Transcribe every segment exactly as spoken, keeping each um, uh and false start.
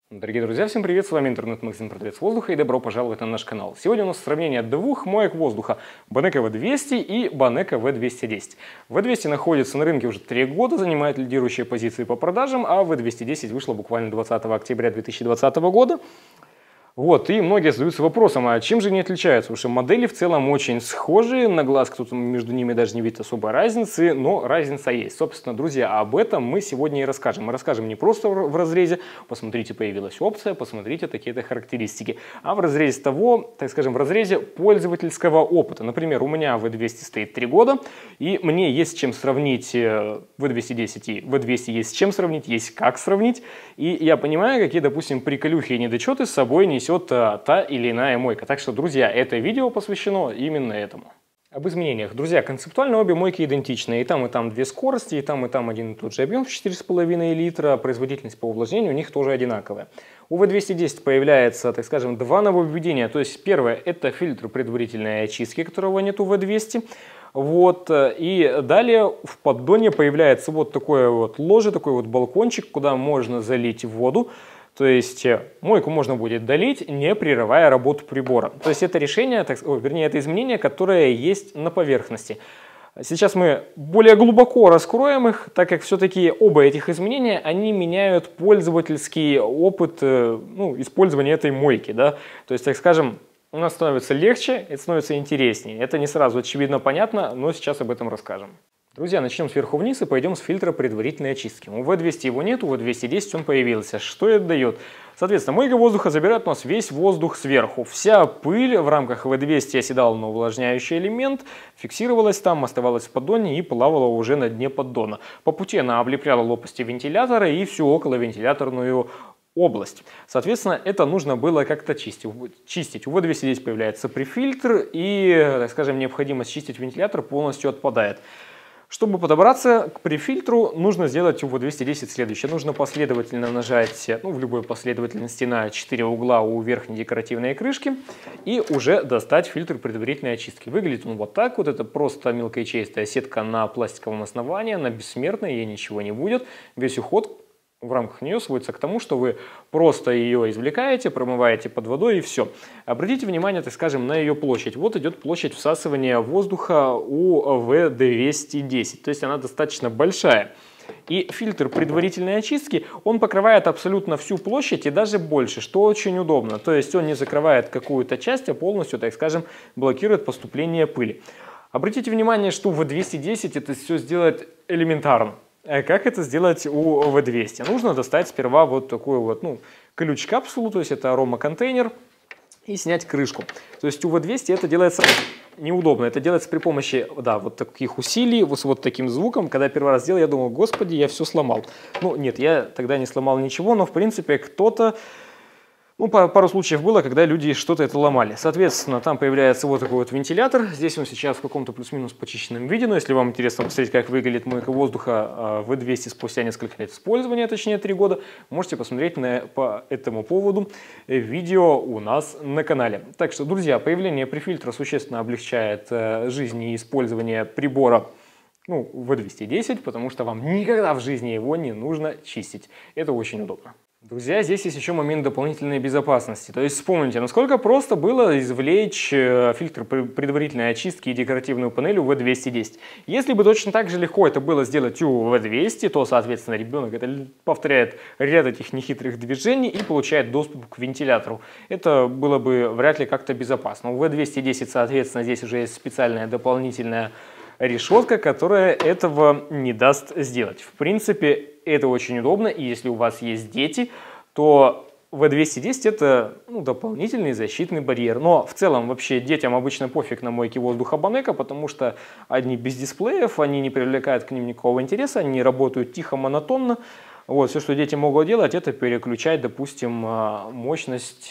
Дорогие друзья, всем привет, с вами интернет-магазин «Продавец воздуха» и добро пожаловать на наш канал. Сегодня у нас сравнение двух моек воздуха – Banneka ви двести и Banneka ви двести десять. ви двести находится на рынке уже три года, занимает лидирующие позиции по продажам, а ви двести десять вышла буквально двадцатого октября две тысячи двадцатого года. Вот, и многие задаются вопросом, а чем же они отличаются? Потому что модели в целом очень схожие, на глаз кто-то между ними даже не видит особой разницы, но разница есть. Собственно, друзья, об этом мы сегодня и расскажем. Мы расскажем не просто в разрезе, посмотрите, появилась опция, посмотрите такие-то характеристики, а в разрезе того, так скажем, в разрезе пользовательского опыта. Например, у меня ви двести стоит три года, и мне есть с чем сравнить ви двести десять и ви двести есть с чем сравнить, есть как сравнить, и я понимаю, какие, допустим, приколюхи и недочеты с собой несет та или иная мойка. Так что, друзья, это видео посвящено именно этому. Об изменениях. Друзья, концептуально обе мойки идентичны. И там, и там две скорости, и там, и там один и тот же объем в четыре с половиной литра. Производительность по увлажнению у них тоже одинаковая. У ви двести десять появляется, так скажем, два нововведения. То есть первое – это фильтр предварительной очистки, которого нет у ви двести. Вот, и далее в поддоне появляется вот такое вот ложе, такой вот балкончик, куда можно залить воду. То есть мойку можно будет долить, не прерывая работу прибора. То есть это решение, так, о, вернее, это изменение, которое есть на поверхности. Сейчас мы более глубоко раскроем их, так как все-таки оба этих изменения, они меняют пользовательский опыт ну, использования этой мойки. Да? То есть, так скажем, у нас становится легче, это становится интереснее. Это не сразу очевидно понятно, но сейчас об этом расскажем. Друзья, начнем сверху вниз и пойдем с фильтра предварительной очистки. У ви двести его нет, у ви двести десять он появился. Что это дает? Соответственно, мойка воздуха забирает у нас весь воздух сверху. Вся пыль в рамках ви двести оседала на увлажняющий элемент, фиксировалась там, оставалась в поддоне и плавала уже на дне поддона. По пути она облепляла лопасти вентилятора и всю околовентиляторную область. Соответственно, это нужно было как-то чистить. чистить. У ви двести десять появляется префильтр и, так скажем, необходимость чистить вентилятор полностью отпадает. Чтобы подобраться к префильтру, нужно сделать у ви двести десять следующее. Нужно последовательно нажать, ну, в любой последовательности на четыре угла у верхней декоративной крышки и уже достать фильтр предварительной очистки. Выглядит он вот так вот. Это просто мелкоячеистая сетка на пластиковом основании. Она бессмертная, ей ничего не будет. Весь уход в рамках нее сводится к тому, что вы просто ее извлекаете, промываете под водой и все. Обратите внимание, так скажем, на ее площадь. Вот идет площадь всасывания воздуха у ви двести десять, то есть она достаточно большая. И фильтр предварительной очистки, он покрывает абсолютно всю площадь и даже больше, что очень удобно. То есть он не закрывает какую-то часть, а полностью, так скажем, блокирует поступление пыли. Обратите внимание, что у ви двести десять это все сделает элементарно. Как это сделать у ви двести? Нужно достать сперва вот такую вот, ну, ключ-капсулу, то есть это аромаконтейнер, и снять крышку. То есть у ви двести это делается неудобно, это делается при помощи, да, вот таких усилий, вот с вот таким звуком. Когда первый раз делал, я думал, господи, я все сломал. Ну, нет, я тогда не сломал ничего, но в принципе кто-то... Ну, пару случаев было, когда люди что-то это ломали. Соответственно, там появляется вот такой вот вентилятор. Здесь он сейчас в каком-то плюс-минус почищенном виде. Но если вам интересно посмотреть, как выглядит мойка воздуха ви двести спустя несколько лет использования, точнее три года, можете посмотреть на, по этому поводу видео у нас на канале. Так что, друзья, появление префильтра существенно облегчает жизнь и использование прибора, ну, ви двести десять, потому что вам никогда в жизни его не нужно чистить. Это очень удобно. Друзья, здесь есть еще момент дополнительной безопасности. То есть вспомните, насколько просто было извлечь фильтр предварительной очистки и декоративную панель у ви двести десять. Если бы точно так же легко это было сделать у ви двести, то, соответственно, ребенок это повторяет ряд этих нехитрых движений и получает доступ к вентилятору. Это было бы вряд ли как-то безопасно. У ви двести десять, соответственно, здесь уже есть специальная дополнительная решетка, которая этого не даст сделать. В принципе, это очень удобно, и если у вас есть дети, то ви двести десять это ну, дополнительный защитный барьер. Но в целом вообще детям обычно пофиг на мойке воздуха Banneka, потому что они без дисплеев, они не привлекают к ним никакого интереса, они работают тихо, монотонно. Вот, все, что дети могут делать, это переключать, допустим, мощность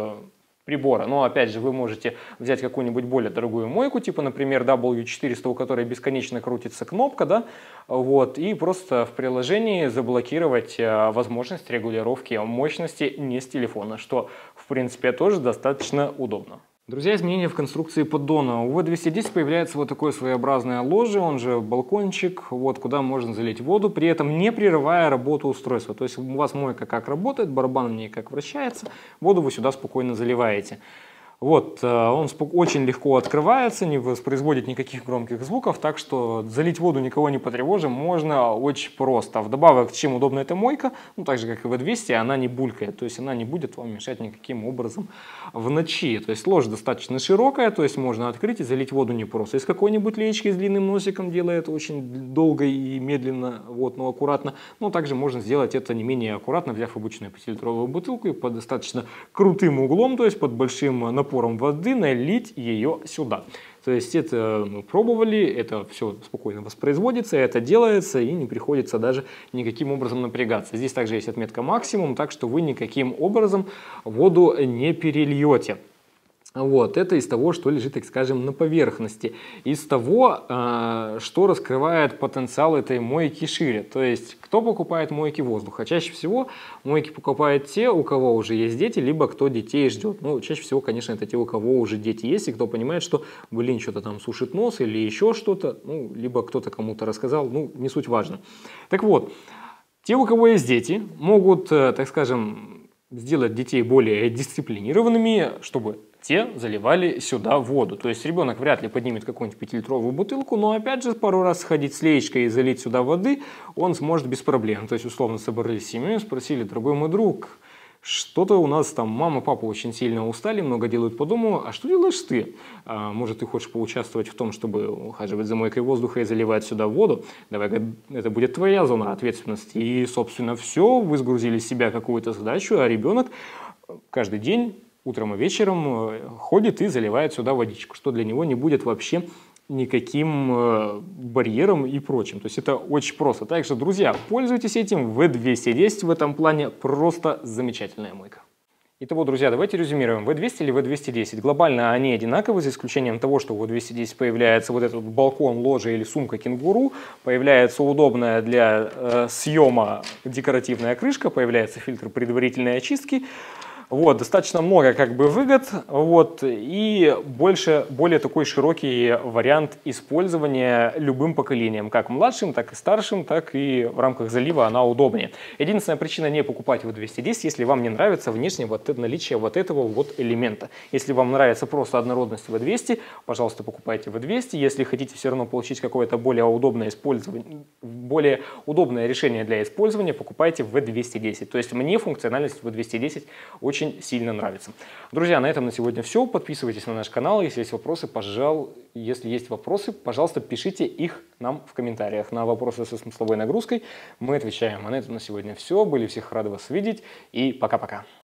прибора. Но опять же, вы можете взять какую-нибудь более дорогую мойку, типа, например, дабл ю четыреста, у которой бесконечно крутится кнопка, да, вот, и просто в приложении заблокировать возможность регулировки мощности не с телефона, что, в принципе, тоже достаточно удобно. Друзья, изменения в конструкции поддона. У вэ двести десять появляется вот такое своеобразное ложе, он же балкончик, вот, куда можно залить воду, при этом не прерывая работу устройства. То есть у вас мойка как работает, барабан в ней как вращается, воду вы сюда спокойно заливаете. Вот, он очень легко открывается, не воспроизводит никаких громких звуков, так что залить воду, никого не потревожим, можно очень просто. Вдобавок, чем удобна эта мойка, ну так же как и вэ двести, она не булькает, то есть она не будет вам мешать никаким образом в ночи. То есть ложь достаточно широкая, то есть можно открыть и залить воду не просто из какой-нибудь леечки с длинным носиком, делает очень долго и медленно, вот, но аккуратно. Но также можно сделать это не менее аккуратно, взяв обычную пятилитровую бутылку и под достаточно крутым углом, то есть под большим напором напором воды налить ее сюда. То есть это мы пробовали, это все спокойно воспроизводится, это делается и не приходится даже никаким образом напрягаться. Здесь также есть отметка максимум, так что вы никаким образом воду не перельете. Вот, это из того, что лежит, так скажем, на поверхности, из того, э, что раскрывает потенциал этой мойки шире. То есть, кто покупает мойки воздуха? Чаще всего мойки покупают те, у кого уже есть дети, либо кто детей ждет. Ну, чаще всего, конечно, это те, у кого уже дети есть, и кто понимает, что, блин, что-то там сушит нос или еще что-то, ну, либо кто-то кому-то рассказал, ну, не суть важно. Так вот, те, у кого есть дети, могут, э, так скажем, сделать детей более дисциплинированными, чтобы те заливали сюда воду. То есть ребенок вряд ли поднимет какую-нибудь пятилитровую бутылку, но опять же пару раз сходить с леечкой и залить сюда воды он сможет без проблем. То есть условно собрались с семьей, спросили: дорогой мой друг, что-то у нас там мама, папа очень сильно устали, много делают по дому, а что делаешь ты? А, может, ты хочешь поучаствовать в том, чтобы ухаживать за мойкой воздуха и заливать сюда воду? Давай, это будет твоя зона ответственности. И, собственно, все, вы сгрузили с себя какую-то задачу, а ребенок каждый день утром и вечером ходит и заливает сюда водичку, что для него не будет вообще никаким барьером и прочим. То есть это очень просто. Так что, друзья, пользуйтесь этим. вэ двести десять в этом плане просто замечательная мойка. Итого, друзья, давайте резюмируем. вэ двести или вэ двести десять. Глобально они одинаковы, за исключением того, что у вэ двести десять появляется вот этот балкон, ложа или сумка кенгуру, появляется удобная для э, съема декоративная крышка, появляется фильтр предварительной очистки. Вот, достаточно много как бы выгод, вот, и больше, более такой широкий вариант использования любым поколением, как младшим, так и старшим, так и в рамках залива она удобнее. Единственная причина не покупать вэ двести десять, если вам не нравится внешне вот это, наличие вот этого вот элемента. Если вам нравится просто однородность вэ двести, пожалуйста, покупайте вэ двести. Если хотите все равно получить какое-то более удобное использование, более удобное решение для использования, покупайте вэ двести десять. То есть мне функциональность вэ двести десять очень очень сильно нравится. Друзья, на этом на сегодня все. Подписывайтесь на наш канал. Если есть вопросы, пожалуйста, если есть вопросы, пожалуйста, пишите их нам в комментариях. На вопросы со смысловой нагрузкой мы отвечаем. А на этом на сегодня все. Были всех рады вас видеть. И пока-пока.